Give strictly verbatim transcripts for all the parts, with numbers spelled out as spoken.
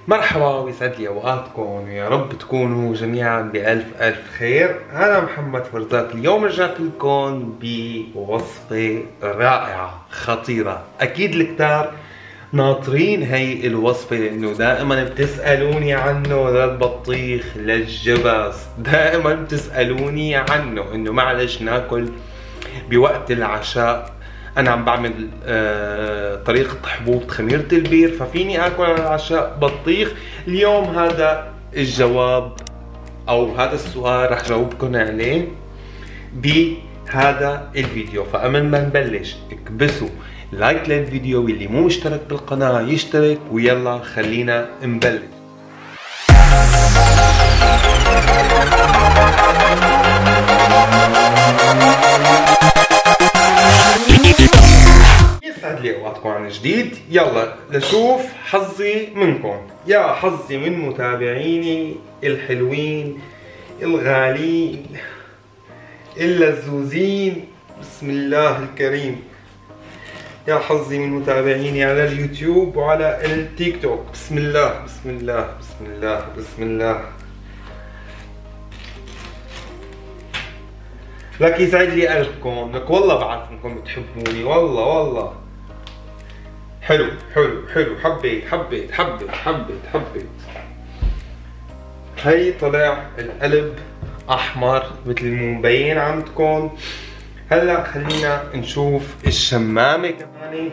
مرحبا ويسعد لي اوقاتكم ويا رب تكونوا جميعا بألف ألف خير. أنا محمد فرزات، اليوم رجعت لكم بوصفة رائعة خطيرة. أكيد الكتار ناطرين هي الوصفة لأنه دائما بتسألوني عنه، للبطيخ للجبس دائما بتسألوني عنه إنه معلش ناكل بوقت العشاء. انا عم بعمل آه طريقة حبوب خميرة البير، ففيني اكل على العشاء بطيخ. اليوم هذا الجواب او هذا السؤال رح جاوبكم عليه بهذا الفيديو. فقبل ما نبلش اكبسوا لايك للفيديو، واللي مو مشترك بالقناة يشترك، ويلا خلينا نبلش. يسعد لي اوقاتكم عن جديد. يلا لشوف حظي منكم. يا حظي من متابعيني الحلوين الغالين اللزوزين، بسم الله الكريم. يا حظي من متابعيني على اليوتيوب وعلى التيك توك. بسم الله بسم الله بسم الله بسم الله. لك يسعد لي قلبكم، لك والله بعرف انكم بتحبوني، والله والله. حلو حلو حلو، حبيت حبيت حبيت حبيت حبيت. هي طلع القلب احمر مثل ما مبين عندكم. هلا خلينا نشوف الشمامة كمان.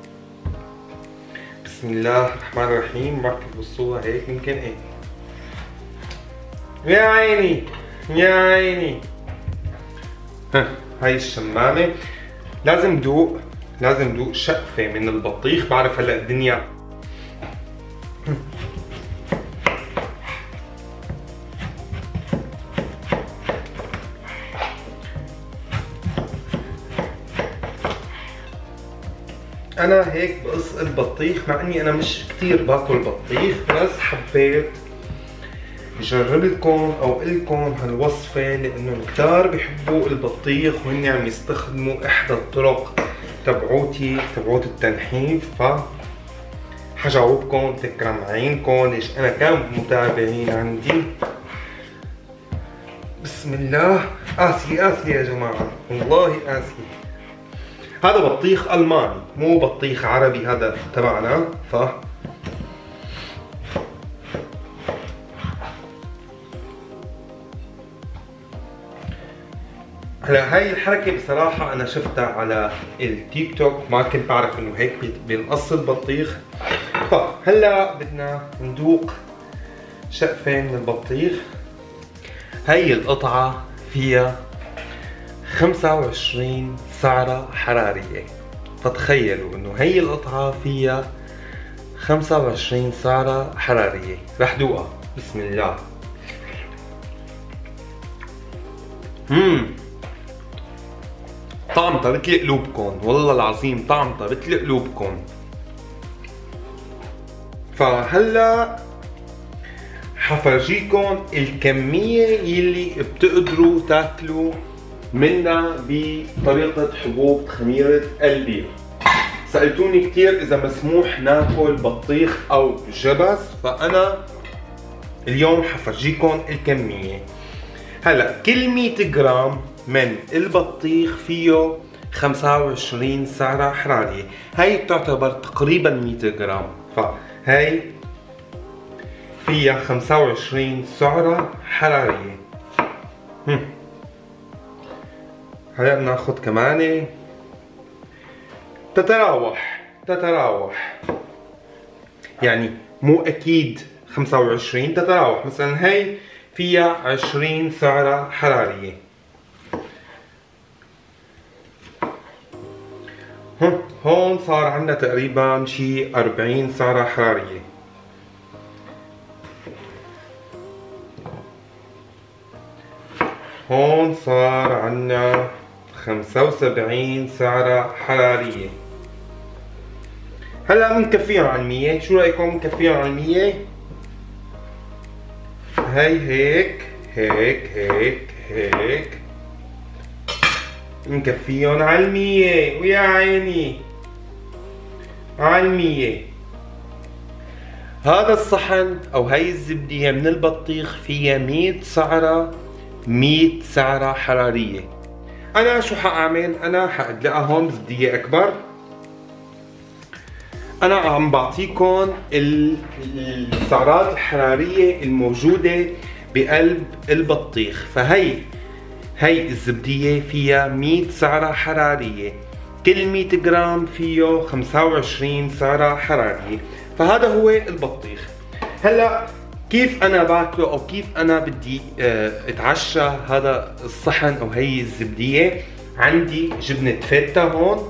بسم الله الرحمن الرحيم. بركي بالصورة هيك يمكن ايه. يا عيني يا عيني. ها هاي الشمامة. لازم دوق لازم دوق شقفة من البطيخ. بعرف هلا الدنيا انا هيك بقص البطيخ، مع اني انا مش كتير باكل بطيخ، بس حبيت جرب لكم او قلكم هالوصفة لانه الكتار بيحبوا البطيخ وهن عم يستخدموا احدى الطرق تبعوتي تبعوت التنحيف. ف حجاوبكم تكرم عينكم ليش انا كم متابعين عندي. بسم الله. قاسي قاسي يا جماعة، والله قاسي. هذا بطيخ الماني مو بطيخ عربي هذا تبعنا. ف هلا هاي الحركة بصراحة أنا شفتها على التيك توك، ما كنت بعرف إنه هيك بينقص البطيخ. فهلا بدنا ندوق شقفة من البطيخ. هاي القطعة فيها خمسة وعشرين سعرة حرارية، فتخيلوا إنه هي القطعة فيها خمسة وعشرين سعرة حرارية. رح دوقها. بسم الله. مم طعمتها بتلق قلوبكم، والله العظيم طعمتها بتلق قلوبكم. فهلا حفرجيكم الكمية يلي بتقدروا تاكلوا منها بطريقة حبوب خميرة البير. سألتوني كتير إذا مسموح ناكل بطيخ أو جبس، فأنا اليوم حفرجيكم الكمية. هلا كل مية جرام من البطيخ فيه خمسة وعشرين سعرة حرارية. هاي تعتبر تقريبا مية جرام، فهاي فيها خمسة وعشرين سعرة حرارية. هلا بناخد كمان تتراوح تتراوح يعني مو اكيد خمسة وعشرين، تتراوح. مثلا هاي فيها عشرين سعرة حرارية. هون صار عندنا تقريبا شي أربعين سعرة حرارية. هون صار عندنا خمسة وسبعين سعرة حرارية. هلا بنكفيهم على المية. شو رأيكم نكفيهم على المية؟ هاي هيك هيك هيك هيك نكفيهم على المية. ويا عيني على المية. هذا الصحن او هاي الزبدية من البطيخ فيها مية سعرة، مية سعرة حرارية. انا شو حاعمل؟ انا حادلقها هون زبدية اكبر. انا عم بعطيكم السعرات الحرارية الموجودة بقلب البطيخ. فهي هي الزبدية فيها مية سعرة حرارية، كل مية جرام فيه خمسة وعشرين سعرة حرارية. فهذا هو البطيخ. هلا كيف انا باكله او كيف انا بدي اتعشى هذا الصحن او هي الزبدية؟ عندي جبنة فيتا هون،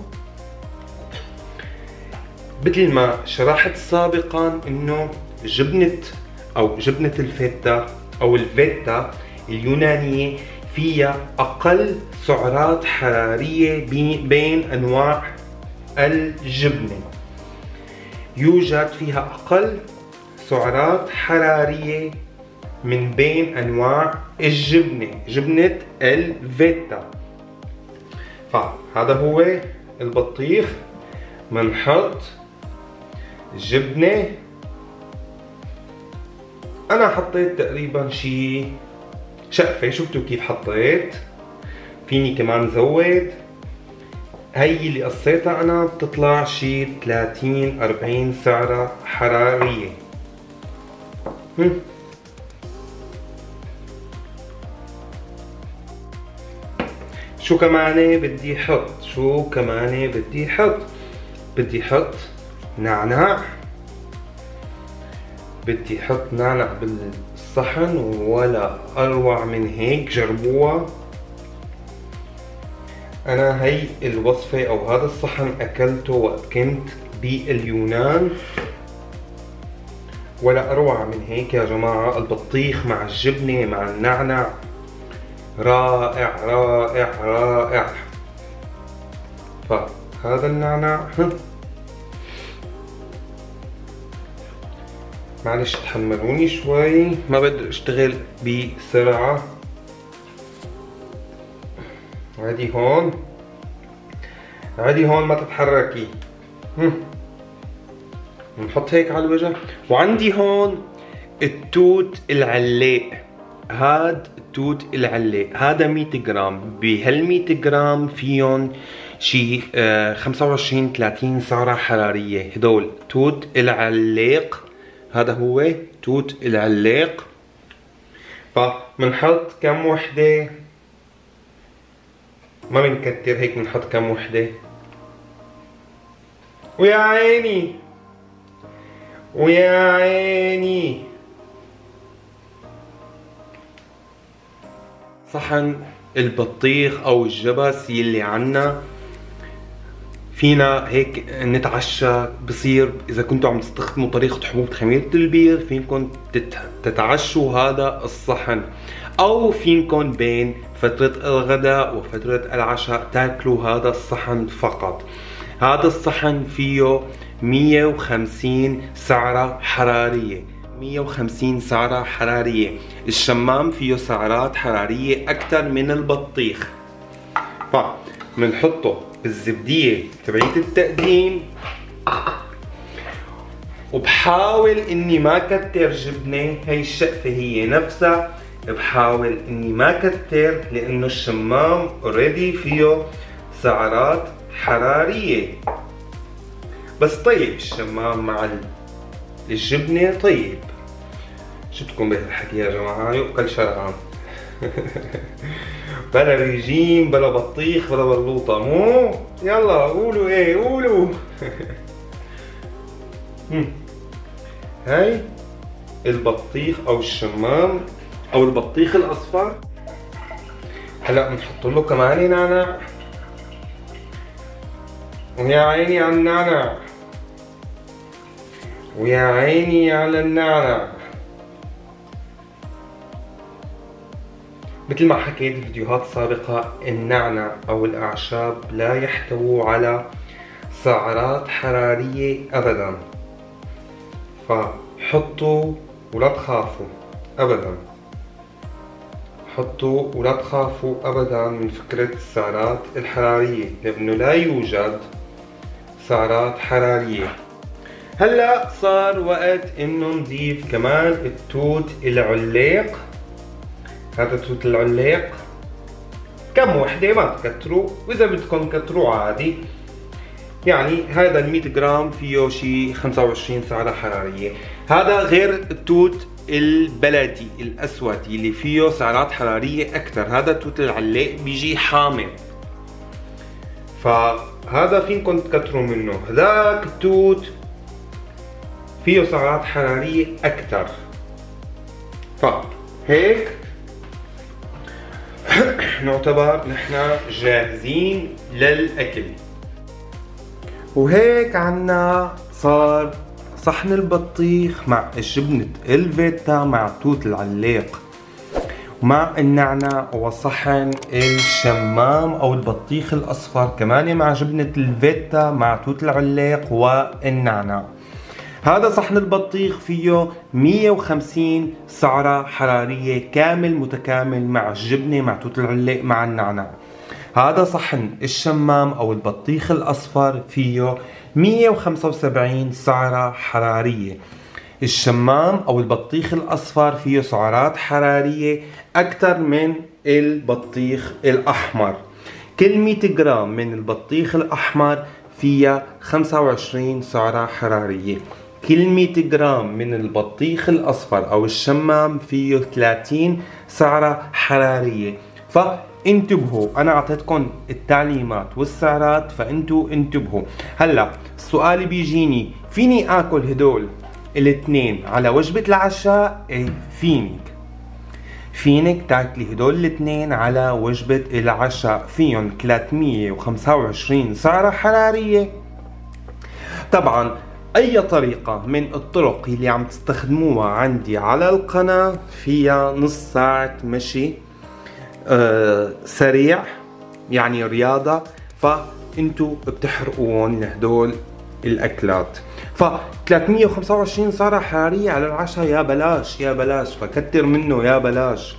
مثل ما شرحت سابقا انه جبنة او جبنة الفيتا او الفيتا اليونانية فيها اقل سعرات حرارية بين انواع الجبنة. يوجد فيها اقل سعرات حرارية من بين انواع الجبنة، جبنة الفيتا. فهذا هو البطيخ. منحط الجبنة. انا حطيت تقريبا شي شقفة، شفتوا كيف حطيت؟ فيني كمان زود. هي اللي قصيتها انا بتطلع شي ثلاثين أربعين سعرة حرارية. هم. شو كمان بدي احط؟ شو كمان بدي احط؟ بدي احط نعناع. بدي احط نعناع بالصحن ولا اروع من هيك. جربوها. انا هي الوصفة او هذا الصحن اكلته وقت كنت باليونان، ولا اروع من هيك يا جماعة. البطيخ مع الجبنة مع النعناع رائع رائع رائع. فهذا النعناع معلش تحملوني شوي، ما بدي اشتغل بسرعة. عادي هون، عادي هون ما تتحركي. نحط هيك على الوجه. وعندي هون التوت العلاق. هاد التوت العلاق هذا مية جرام. بهال مية جرام فيهم شي خمسة وعشرين ثلاثين سعرة حرارية. هدول توت العلاق. هذا هو توت العلاق. فمنحط كم وحدة؟ ما بنكتر هيك، بنحط كم وحدة. ويا عيني ويا عيني. صحن البطيخ او الجبس يلي عنا فينا هيك نتعشى. بصير اذا كنتوا عم تستخدموا طريقة حبوب خميرة البيض فينكم تتعشوا هذا الصحن، او فينكم بين فترة الغداء وفترة العشاء تاكلوا هذا الصحن فقط. هذا الصحن فيه مية وخمسين سعرة حرارية. مية وخمسين سعرة حرارية. الشمام فيه سعرات حرارية اكثر من البطيخ. فمنحطه بالزبدية تبعية التقديم، وبحاول اني ما كتر جبنة. هي الشقفة هي نفسها بحاول اني ما كتر، لانه الشمام اوريدي فيه سعرات حرارية. بس طيب الشمام مع الجبنة طيب. شو بدكم بهالحكي يا جماعة؟ يؤكل شرعا. بلا ريجيم بلا بطيخ بلا بلوطة، مو؟ يلا قولوا ايه قولوا. هاي البطيخ او الشمام او البطيخ الاصفر. هلا بنحط له كمان نعناع. ويا عيني على النعناع، ويا عيني على النعناع. مثل ما حكيت بفيديوهات سابقة، النعناع او الاعشاب لا يحتووا على سعرات حرارية ابدا. فحطوا ولا تخافوا ابدا. حطوا ولا تخافوا ابدا من فكرة السعرات الحرارية، لانه لا يوجد سعرات حرارية. هلا صار وقت انه نضيف كمان التوت العليق. هذا توت العليق كم وحدة، ما تكتروا، واذا بدكم كتروا عادي. يعني هذا ال مية جرام فيه شي خمسة وعشرين سعرة حرارية. هذا غير التوت البلدي الاسود اللي فيه سعرات حرارية اكثر. هذا التوت العليق بيجي حامض، فهذا فينكم تكتروا منه. هذاك التوت فيه سعرات حرارية اكثر. فهيك نعتبر نحن جاهزين للاكل. وهيك عنا صار صحن البطيخ مع جبنة الفيتا مع توت العليق ومع النعناع، وصحن الشمام او البطيخ الاصفر كمان مع جبنة الفيتا مع توت العليق والنعناع. هذا صحن البطيخ فيه مية وخمسين سعرة حرارية كامل متكامل مع الجبنة مع توت العليق مع النعناع. هذا صحن الشمام او البطيخ الاصفر فيه مية وخمسة وسبعين سعرة حرارية. الشمام او البطيخ الاصفر فيه سعرات حرارية اكثر من البطيخ الاحمر. كل مية جرام من البطيخ الاحمر فيها خمسة وعشرين سعرة حرارية. كل مية جرام من البطيخ الاصفر او الشمام فيه ثلاثين سعرة حرارية. فانتبهوا، انا اعطيتكم التعليمات والسعرات فانتوا انتبهوا. هلا السؤال بيجيني، فيني اكل هدول الاثنين على وجبة العشاء؟ ايه فينك فينك تاكلي هدول الاثنين على وجبة العشاء. فيهم ثلاثمية وخمسة وعشرين سعرة حرارية. طبعا اي طريقة من الطرق اللي عم تستخدموها عندي على القناة فيها نص ساعة مشي آه سريع، يعني رياضة، فانتوا بتحرقون هدول الاكلات. ف ثلاثمية وخمسة وعشرين سعرة حرارية على العشاء، يا بلاش يا بلاش، فكتر منه يا بلاش،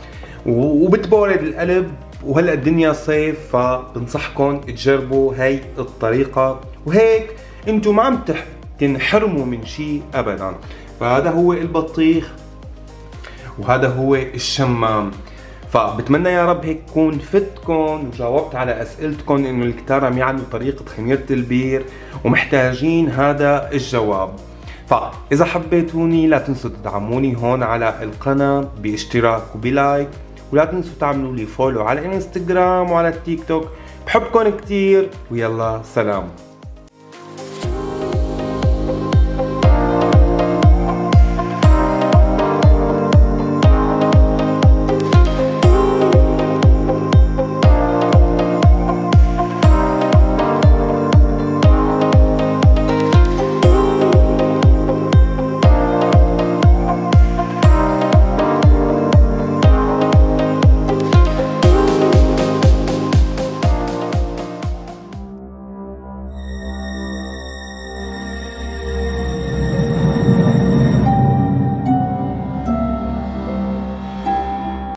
وبتبورد القلب. وهلا الدنيا صيف، فبنصحكم تجربوا هاي الطريقة، وهيك انتوا ما عم تنحرموا من شيء ابدا. فهذا هو البطيخ وهذا هو الشمام. فبتمنى يا رب هيك كون فتكم وجاوبت على اسئلتكم، انه الكتار عم يعملوا طريقة خميرة البير ومحتاجين هذا الجواب. فاذا حبيتوني لا تنسوا تدعموني هون على القناة باشتراك وبلايك، ولا تنسوا تعملوا لي فولو على الانستغرام وعلى التيك توك. بحبكم كتير، ويلا سلام.